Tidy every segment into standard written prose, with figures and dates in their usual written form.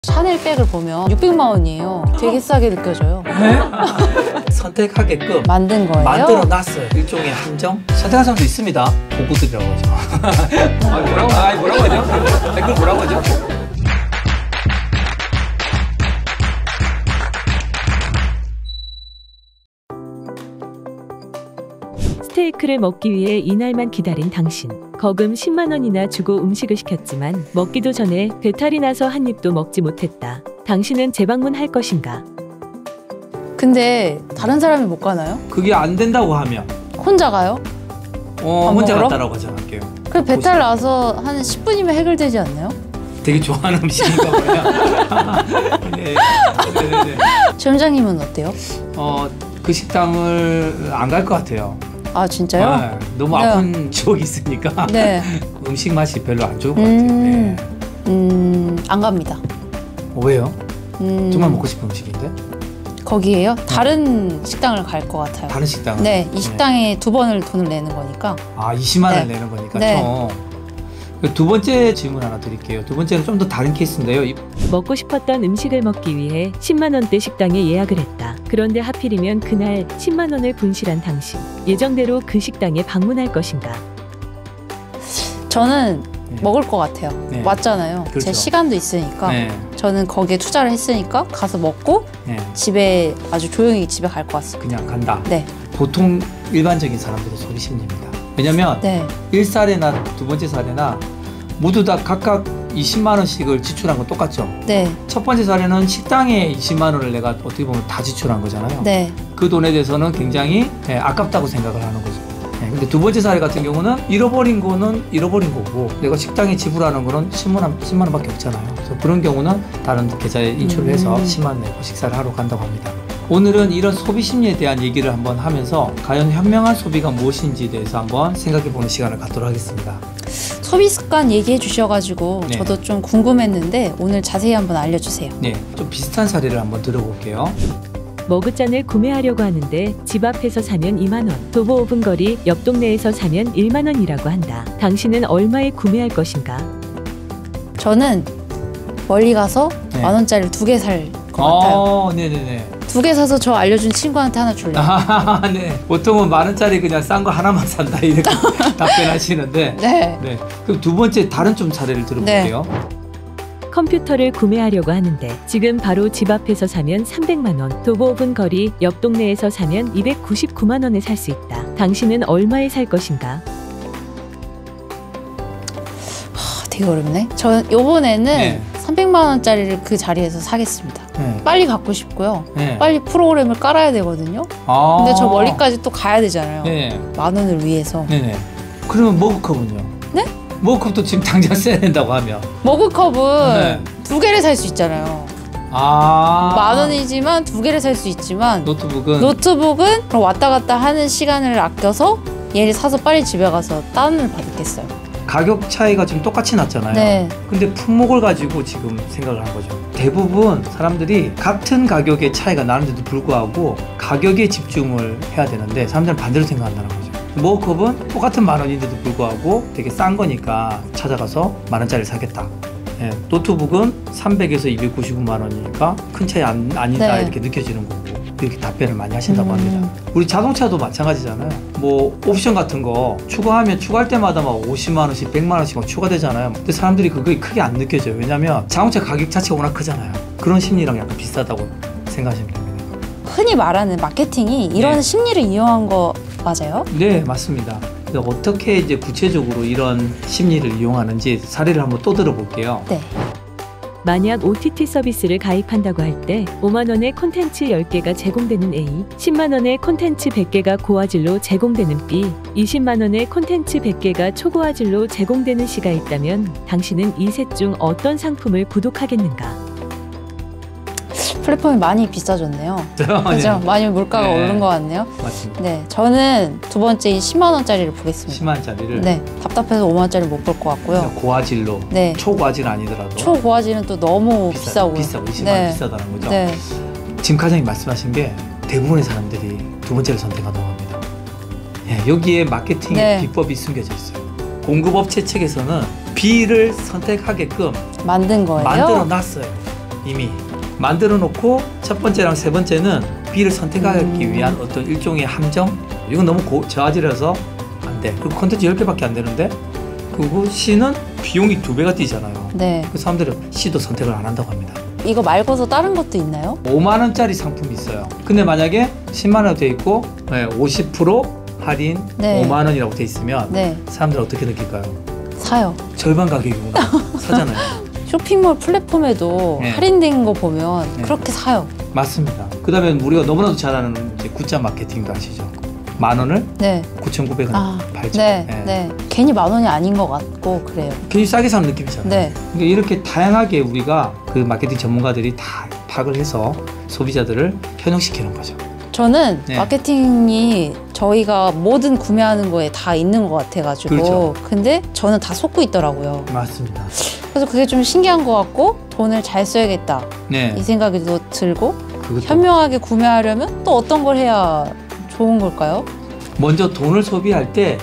샤넬백을 보면 600만 원이에요. 되게 싸게 느껴져요. 네? 선택하게끔 만든 거예요? 만들어 놨어요. 일종의 함정? 선택한 사람도 있습니다. 고구들이라고 하죠. 뭐라고 하죠? 댓글 뭐라고 하죠? 스테이크를 먹기 위해 이날만 기다린 당신. 거금 10만 원이나 주고 음식을 시켰지만 먹기도 전에 배탈이 나서 한 입도 먹지 못했다. 당신은 재방문할 것인가? 근데 다른 사람이 못 가나요? 그게 안 된다고 하면 혼자 가요? 혼자 먹으러? 갔다라고 가정할게요. 그 배탈 나서 한 10분이면 해결되지 않나요? 되게 좋아하는 음식인가 봐요. 네. 점장님은 어때요? 그 식당을 안 갈 것 같아요. 아 진짜요? 네, 너무 네. 아픈 추억이 있으니까 네. 음식 맛이 별로 안 좋을 것 같아요. 네. 안 갑니다. 왜요? 정말 먹고 싶은 음식인데? 거기에요? 다른 식당을 갈 것 같아요. 다른 식당? 네, 이 식당에 두 번을 돈을 내는 거니까. 아, 20만 원 네. 내는 거니까 네. 총. 두 번째 질문 하나 드릴게요. 두 번째는 좀 더 다른 케이스인데요. 먹고 싶었던 음식을 먹기 위해 10만 원대 식당에 예약을 했다. 그런데 하필이면 그날 10만 원을 분실한 당신. 예정대로 그 식당에 방문할 것인가? 저는 네. 먹을 것 같아요. 네. 왔잖아요. 그렇죠. 제 시간도 있으니까. 네. 저는 거기에 투자를 했으니까 가서 먹고 네. 집에 아주 조용히 집에 갈 것 같습니다. 그냥 간다. 네. 보통 일반적인 사람들의 소비 심리입니다. 왜냐면 네. 1사례나 두 번째 사례나 모두 다 각각 20만 원씩을 지출한 건 똑같죠. 네. 첫 번째 사례는 식당에 20만 원을 내가 어떻게 보면 다 지출한 거잖아요. 네. 그 돈에 대해서는 굉장히 아깝다고 생각을 하는 거죠. 근데 두 번째 사례 같은 경우는 잃어버린 거는 잃어버린 거고 내가 식당에 지불하는 거는 10만 원밖에 없잖아요. 그래서 그런 경우는 다른 계좌에 인출을 해서 10만 원 내고 식사를 하러 간다고 합니다. 오늘은 이런 소비 심리에 대한 얘기를 한번 하면서 과연 현명한 소비가 무엇인지에 대해서 한번 생각해보는 시간을 갖도록 하겠습니다. 소비 습관 얘기해 주셔가지고 네. 저도 좀 궁금했는데 오늘 자세히 한번 알려주세요. 네, 좀 비슷한 사례를 한번 들어볼게요. 머그잔을 구매하려고 하는데 집 앞에서 사면 2만 원, 도보 5분 거리 옆 동네에서 사면 1만 원이라고 한다. 당신은 얼마에 구매할 것인가? 저는 멀리 가서 네. 1,000원짜리를 2개 살 것 같아요. 네네네. 2개 사서 저 알려준 친구한테 하나 줄래요. 네. 보통은 10,000원짜리 그냥 싼 거 하나만 산다 이렇게 답변하시는데 네. 네. 그럼 두 번째 다른 좀 사례를 들어볼게요. 컴퓨터를 구매하려고 하는데 지금 바로 집 앞에서 사면 300만 원, 도보 5분 거리 옆 동네에서 사면 299만 원에 살 수 있다. 당신은 얼마에 살 것인가? 되게 어렵네. 저 요번에는 네. 300만 원짜리를 그 자리에서 사겠습니다. 네. 빨리 갖고 싶고요. 네. 빨리 프로그램을 깔아야 되거든요. 근데 저 멀리까지 또 가야 되잖아요. 네. 10,000원을 위해서. 네네. 그러면 머그컵은요? 네? 머그컵도 지금 당장 써야 된다고 하면 머그컵은 네. 2개를 살 수 있잖아요. 10,000원이지만 2개를 살 수 있지만 노트북은 그럼 왔다 갔다 하는 시간을 아껴서 얘를 사서 빨리 집에 가서 다운을 받겠어요. 가격 차이가 지금 똑같이 났잖아요. 네. 근데 품목을 가지고 지금 생각을 한 거죠. 대부분 사람들이 같은 가격의 차이가 나는데도 불구하고 가격에 집중을 해야 되는데 사람들은 반대로 생각한다는 거죠. 머그컵은 똑같은 10,000원인데도 불구하고 되게 싼 거니까 찾아가서 10,000원짜리를 사겠다. 네. 노트북은 300에서 299만 원이니까 큰 차이 아니다 네. 이렇게 느껴지는 거고 이렇게 답변을 많이 하신다고 합니다. 우리 자동차도 마찬가지잖아요. 뭐 옵션 같은 거 추가하면 추가할 때마다 막 50만 원씩 100만 원씩 막 추가되잖아요. 근데 사람들이 그게 크게 안 느껴져요. 왜냐면 자동차 가격 자체가 워낙 크잖아요. 그런 심리랑 약간 비슷하다고 생각하시면 됩니다. 흔히 말하는 마케팅이 이런 네. 심리를 이용한 거 맞아요? 네, 맞습니다. 근데 어떻게 이제 구체적으로 이런 심리를 이용하는지 사례를 한번 또 들어볼게요. 네. 만약 OTT 서비스를 가입한다고 할 때 5만 원의 콘텐츠 10개가 제공되는 A, 10만 원의 콘텐츠 100개가 고화질로 제공되는 B, 20만 원의 콘텐츠 100개가 초고화질로 제공되는 C가 있다면 당신은 이 셋 중 어떤 상품을 구독하겠는가? 플랫폼이 많이 비싸졌네요. 그죠? 네. 많이 물가가 네. 오른 것 같네요. 맞습니다. 네, 저는 두 번째인 10만 원짜리를 보겠습니다. 10만 원짜리를 네, 답답해서 5만 원짜리 못 볼 것 같고요. 고화질로 네. 초고화질 아니더라도 초고화질은 또 너무 비싸고 20만 네. 원 비싸다는 거죠. 네. 지금 과장님 말씀하신 게 대부분의 사람들이 두 번째를 선택한다고 합니다. 예, 여기에 마케팅의 네. 비법이 숨겨져 있어요. 공급업체 측에서는 B를 선택하게끔 만든 거예요? 만들어 놨어요. 이미 만들어 놓고 첫 번째랑 세 번째는 B를 선택하기 위한 어떤 일종의 함정. 이건 너무 저화질해서 안 돼. 그리고 콘텐츠 10개밖에 안 되는데, 그리고 C는 비용이 2배가 뛰잖아요. 네. 그 사람들은 C도 선택을 안 한다고 합니다. 이거 말고도 다른 것도 있나요? 5만 원짜리 상품이 있어요. 근데 만약에 10만 원 돼 있고 50% 할인 네. 5만 원이라고 돼 있으면 네. 사람들은 어떻게 느낄까요? 사요. 절반 가격이구나. 사잖아요. 쇼핑몰 플랫폼에도 네. 할인된 거 보면 네. 그렇게 사요. 맞습니다. 그 다음에 우리가 너무나도 잘 아는 이제 굿자 마케팅도 아시죠? 10,000원을 네. 9,900원 팔죠. 네. 네. 네. 괜히 10,000원이 아닌 것 같고 그래요. 괜히 싸게 사는 느낌이잖아요. 네. 그러니까 이렇게 다양하게 우리가 그 마케팅 전문가들이 다 파악을 해서 소비자들을 현혹시키는 거죠. 저는 네. 마케팅이 저희가 모든 구매하는 거에 다 있는 것 같아가지고 그렇죠. 근데 저는 다 속고 있더라고요. 맞습니다. 그래서 그게 좀 신기한 것 같고 돈을 잘 써야겠다 네. 이 생각이 또 들고 그것도 현명하게 구매하려면 또 어떤 걸 해야 좋은 걸까요? 먼저 돈을 소비할 때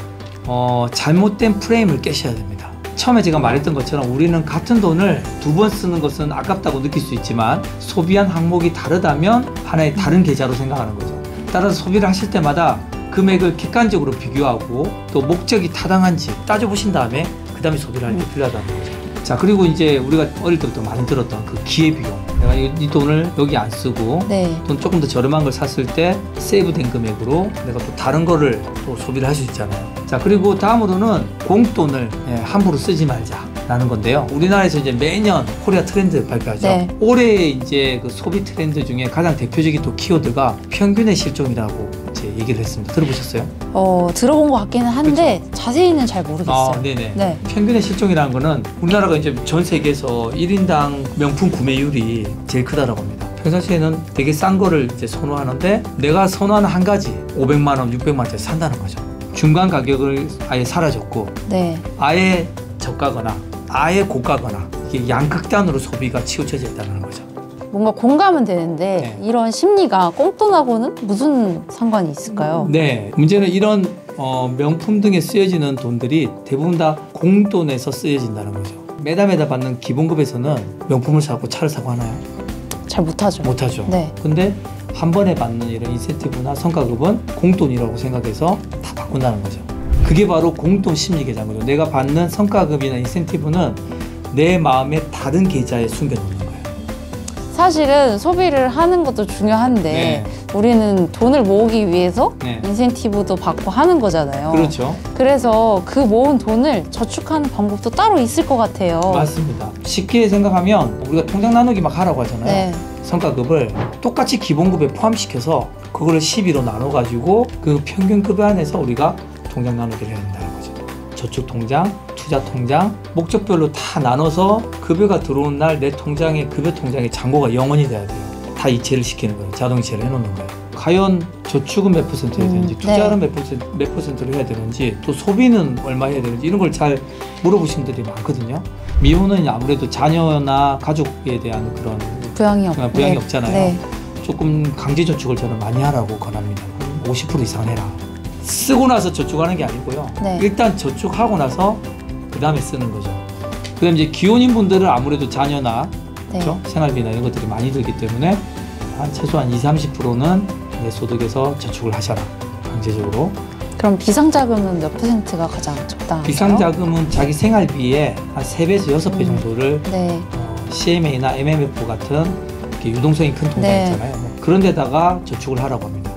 잘못된 프레임을 깨셔야 됩니다. 처음에 제가 말했던 것처럼 우리는 같은 돈을 2번 쓰는 것은 아깝다고 느낄 수 있지만 소비한 항목이 다르다면 하나의 다른 계좌로 생각하는 거죠. 따라서 소비를 하실 때마다 금액을 객관적으로 비교하고 또 목적이 타당한지 따져보신 다음에 그 다음에 소비를 할 때 필요하다는 거죠. 자, 그리고 이제 우리가 어릴 때부터 많이 들었던 그 기회비용. 내가 이 돈을 여기 안 쓰고 네. 돈 조금 더 저렴한 걸 샀을 때 세이브된 금액으로 내가 또 다른 거를 또 소비를 할 수 있잖아요. 자, 그리고 다음으로는 공돈을 함부로 쓰지 말자라는 건데요. 우리나라에서 이제 매년 코리아 트렌드 발표하죠. 네. 올해 이제 그 소비 트렌드 중에 가장 대표적인 또 키워드가 평균의 실종이라고 이제 얘기를 했습니다. 들어보셨어요? 들어본 것 같기는 한데 자세히는 잘 모르겠어요. 네네. 네. 평균의 실종이라는 거는 우리나라가 이제 전 세계에서 1인당 명품 구매율이 제일 크다라고 합니다. 평상시에는 되게 싼 거를 이제 선호하는데 내가 선호하는 한 가지 500만 원, 600만 원짜리 산다는 거죠. 중간 가격을 아예 사라졌고 네. 아예 저가거나 아예 고가거나 이게 양극단으로 소비가 치우쳐져 있다는 거죠. 뭔가 공감은 되는데 네. 이런 심리가 꽁돈하고는 무슨 상관이 있을까요? 네, 문제는 이런 명품 등에 쓰여지는 돈들이 대부분 다 공돈에서 쓰여진다는 거죠. 매달 받는 기본급에서는 명품을 사고 차를 사고 하나요? 잘 못하죠. 못하죠. 네. 근데 한 번에 받는 이런 인센티브나 성과급은 공돈이라고 생각해서 다 바꾼다는 거죠. 그게 바로 공돈 심리 계좌인 거죠. 내가 받는 성과급이나 인센티브는 내 마음의 다른 계좌에 숨겨놓는 거예요. 사실은 소비를 하는 것도 중요한데 네. 우리는 돈을 모으기 위해서 네. 인센티브도 받고 하는 거잖아요. 그렇죠. 그래서 그 모은 돈을 저축하는 방법도 따로 있을 것 같아요. 맞습니다. 쉽게 생각하면 우리가 통장 나누기 막 하라고 하잖아요. 네. 성과급을 똑같이 기본급에 포함시켜서 그거를 12로 나눠가지고 그 평균급 안에서 우리가 통장 나누기를 해야 된다는 거죠. 저축통장, 투자통장, 목적별로 다 나눠서 급여가 들어온 날 내 통장에 급여 통장에 잔고가 영원히 돼야 돼요. 다 이체를 시키는 거예요. 자동 이체를 해놓는 거예요. 과연 저축은 몇 퍼센트 해야 되는지 투자는 네. 몇 퍼센트를 해야 되는지 또 소비는 얼마 해야 되는지 이런 걸 잘 물어보시는 분들이 많거든요. 미혼은 아무래도 자녀나 가족에 대한 그런 부양이 부양이 없잖아요. 네. 조금 강제 저축을 저는 많이 하라고 권합니다. 50% 이상 해라. 쓰고 나서 저축하는 게 아니고요. 네. 일단 저축하고 나서 그 다음에 쓰는 거죠. 그다음 이제 기혼인 분들은 아무래도 자녀나 네. 그렇죠? 생활비나 이런 것들이 많이 들기 때문에 한 최소한 20-30%는 내 소득에서 저축을 하셔라. 강제적으로. 그럼 비상자금은 몇 %가 가장 적당한가요? 비상자금은 자기 생활비에 한 3배에서 6배 정도를 네. CMA나 MMF 같은 이렇게 유동성이 큰 통장 네. 있잖아요. 그런 데다가 저축을 하라고 합니다.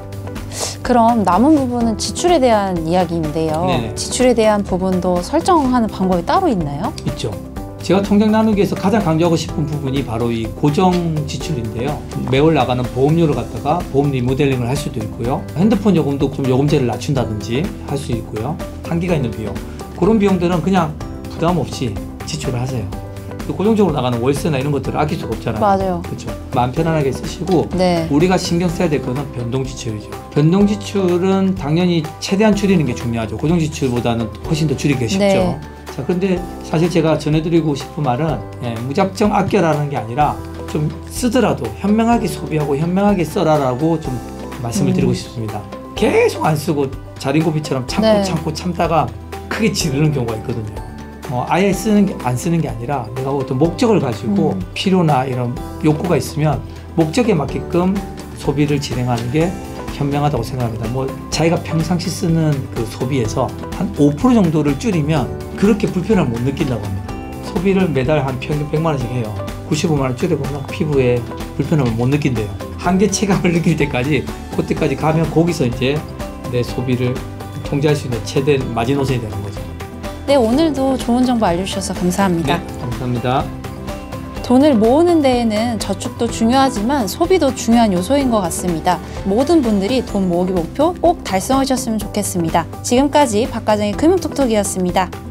그럼 남은 부분은 지출에 대한 이야기인데요. 네네. 지출에 대한 부분도 설정하는 방법이 따로 있나요? 있죠. 제가 통장 나누기에서 가장 강조하고 싶은 부분이 바로 이 고정 지출인데요. 매월 나가는 보험료를 갖다가 보험 리모델링을 할 수도 있고요. 핸드폰 요금도 좀 요금제를 낮춘다든지 할 수 있고요. 한계가 있는 비용. 그런 비용들은 그냥 부담 없이 지출을 하세요. 고정적으로 나가는 월세나 이런 것들을 아낄 수가 없잖아요. 맞아요. 그렇죠. 마음 편안하게 쓰시고 네. 우리가 신경 써야 될 거는 변동 지출이죠. 변동 지출은 당연히 최대한 줄이는 게 중요하죠. 고정 지출보다는 훨씬 더 줄이기가 쉽죠. 네. 자, 그런데 사실 제가 전해드리고 싶은 말은 무작정 아껴라는 게 아니라 좀 쓰더라도 현명하게 소비하고 현명하게 써라라고 좀 말씀을 드리고 싶습니다. 계속 안 쓰고 자린고비처럼 참고 네. 참고 참다가 크게 지르는 경우가 있거든요. 아예 안 쓰는 게 아니라 내가 어떤 목적을 가지고 필요나 이런 욕구가 있으면 목적에 맞게끔 소비를 진행하는 게 현명하다고 생각합니다. 뭐 자기가 평상시 쓰는 그 소비에서 한 5% 정도를 줄이면 그렇게 불편함을 못 느낀다고 합니다. 소비를 매달 한 평균 100만 원씩 해요. 95만 원 줄여보면 피부에 불편함을 못 느낀대요. 한계 체감을 느낄 때까지 그때까지 가면 거기서 이제 내 소비를 통제할 수 있는 최대 마지노선이 되는 거죠. 네, 오늘도 좋은 정보 알려주셔서 감사합니다. 네, 감사합니다. 돈을 모으는 데에는 저축도 중요하지만 소비도 중요한 요소인 것 같습니다. 모든 분들이 돈 모으기 목표 꼭 달성하셨으면 좋겠습니다. 지금까지 박과정의 금융톡톡이었습니다.